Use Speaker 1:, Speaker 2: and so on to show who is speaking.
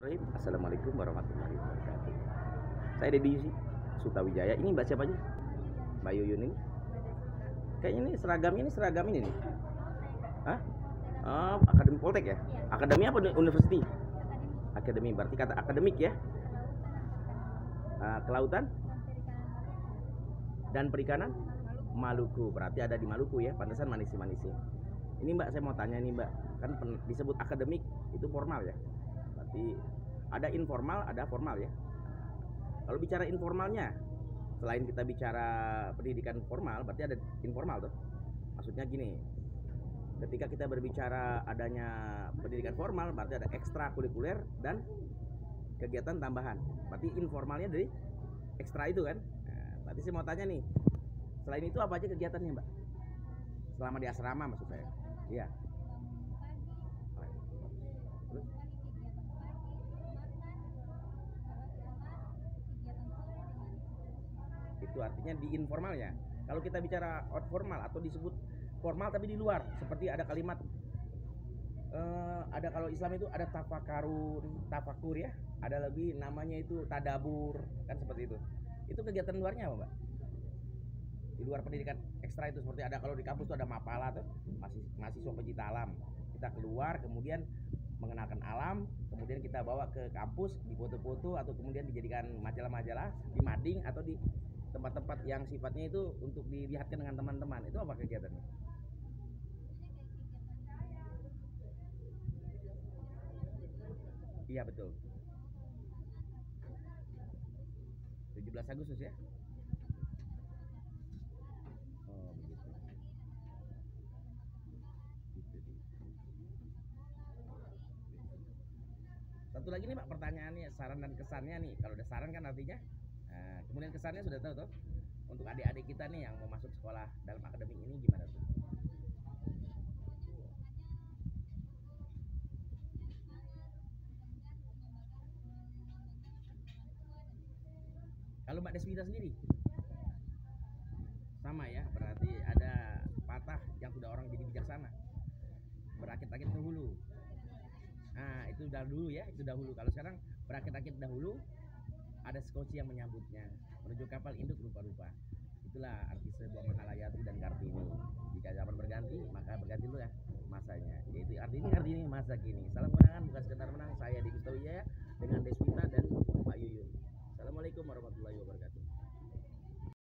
Speaker 1: Assalamualaikum warahmatullahi wabarakatuh. Saya Dedi Sutawijaya. Ini Mbak siapa aja? Mbak Yuyun ini. Kayaknya ini seragam ini nih. Hah? Oh, Akademi Poltek ya? Akademi apa? University? Akademi. Berarti kata akademik ya? Kelautan dan perikanan Maluku. Berarti ada di Maluku ya? Pantesan manis-manis. Ini Mbak, saya mau tanya nih Mbak. Kan disebut akademik itu formal ya? Berarti ada informal, ada formal ya. Kalau bicara informalnya, selain kita bicara pendidikan formal, berarti ada informal tuh. Maksudnya gini, ketika kita berbicara adanya pendidikan formal, berarti ada ekstrakurikuler dan kegiatan tambahan. Berarti informalnya dari ekstra itu kan. Nah, berarti saya mau tanya nih, selain itu apa aja kegiatannya Mbak? Selama di asrama maksud saya. Iya. Terus? Itu artinya di informalnya. Kalau kita bicara out formal atau disebut formal tapi di luar, seperti ada kalimat ada kalau Islam itu ada tafakur ya, ada lagi namanya itu tadabur, kan seperti itu. Itu kegiatan luarnya apa Mbak? Di luar pendidikan ekstra itu seperti ada kalau di kampus itu ada mapala tuh, mahasiswa pecinta alam. Kita keluar kemudian mengenalkan alam, kemudian kita bawa ke kampus di foto-foto atau kemudian dijadikan majalah-majalah di mading atau di tempat-tempat yang sifatnya itu untuk dilihatkan dengan teman-teman. Itu apa kegiatannya? Iya betul. 17 Agustus ya. Oh begitu. Satu lagi nih Pak, pertanyaannya saran dan kesannya nih. Kalau udah saran kan artinya, nah, kemudian kesannya sudah tahu tuh. Untuk adik-adik kita nih yang mau masuk sekolah dalam akademik ini gimana tuh? Kalau Mbak Deswita sendiri sama ya, berarti ada patah yang sudah orang jadi bijaksana, berakit-akit dahulu. Nah itu dahulu ya, itu dahulu. Kalau sekarang berakit-akit dahulu, ada skoci yang menyambutnya, menuju kapal induk rupa-rupa. Itulah arti sebuah Mahalayati dan Kartini. Jika zaman berganti, maka berganti dulu ya masanya. Yaitu arti ini masa kini. Salam kemenangan bukan sekedar menang. Saya di Gustawijaya dengan Deswita.